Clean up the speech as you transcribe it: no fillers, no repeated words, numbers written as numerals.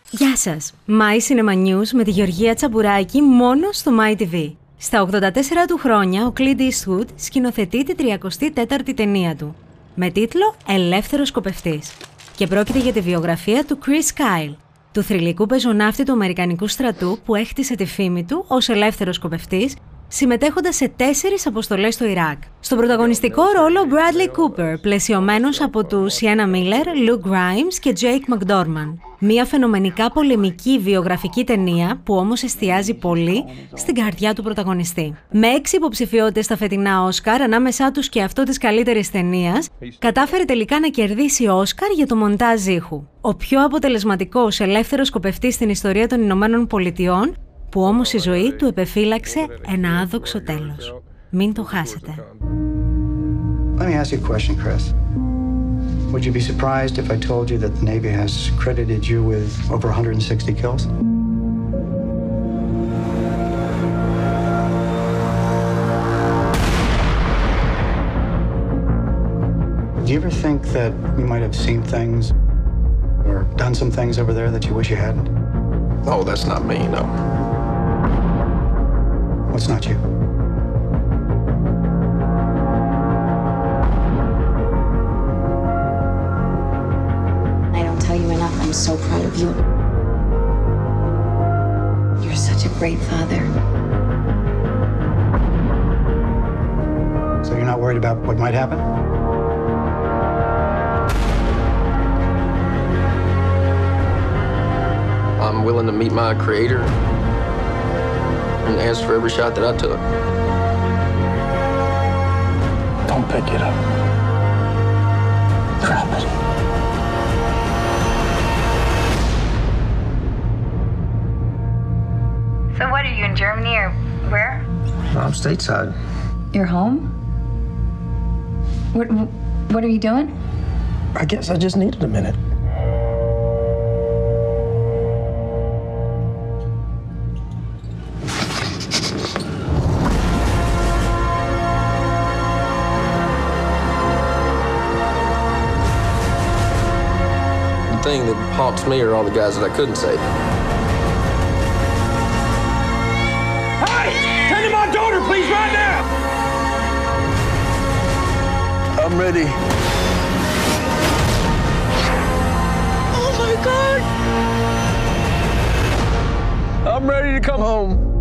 Γεια σας! My Cinema News με τη Γεωργία Τσαμπουράκη μόνο στο MyTV. Στα 84 του χρόνια, ο Clint Eastwood σκηνοθετεί τη 34η ταινία του, με τίτλο «Ελεύθερος σκοπευτής». Και πρόκειται για τη βιογραφία του Chris Kyle, του θρυλικού πεζοναύτη του Αμερικανικού στρατού που έχτισε τη φήμη του ως ελεύθερος σκοπευτής, συμμετέχοντας σε 4 αποστολές στο Ιράκ. Στον πρωταγωνιστικό ρόλο Bradley Cooper, πλαισιωμένος από τους Sienna Miller, Luke Grimes και Jake McDorman. Μια φαινομενικά πολεμική βιογραφική ταινία που όμως εστιάζει πολύ στην καρδιά του πρωταγωνιστή. Με 6 υποψηφιότητες στα φετινά Όσκαρ, ανάμεσά τους και αυτό της καλύτερης ταινίας, κατάφερε τελικά να κερδίσει Όσκαρ για το μοντάζ ήχου. Ο πιο αποτελεσματικός ελεύθερος σκοπευτής στην ιστορία των Ηνωμένων Πολιτειών, που όμως η ζωή του επεφύλαξε ένα άδοξο τέλος. Μην το χάσετε. Let me ask you a question, Chris. Would you be surprised if I told you that the Navy has credited you with over 160 kills? Do you ever think that you might have seen things or done some things over there that you wish you hadn't? Oh, that's not me, no. What's not you? I don't tell you enough. I'm so proud of you. You're such a great father. So you're not worried about what might happen? I'm willing to meet my creator and answer for every shot that I took. Don't pick it up. Drop it. So what, are you in Germany or where? I'm stateside. You're home? What are you doing? I guess I just needed a minute. The thing that haunts me are all the guys that I couldn't save. Hey! Turn to my daughter, please, right now! I'm ready. Oh, my God! I'm ready to come home.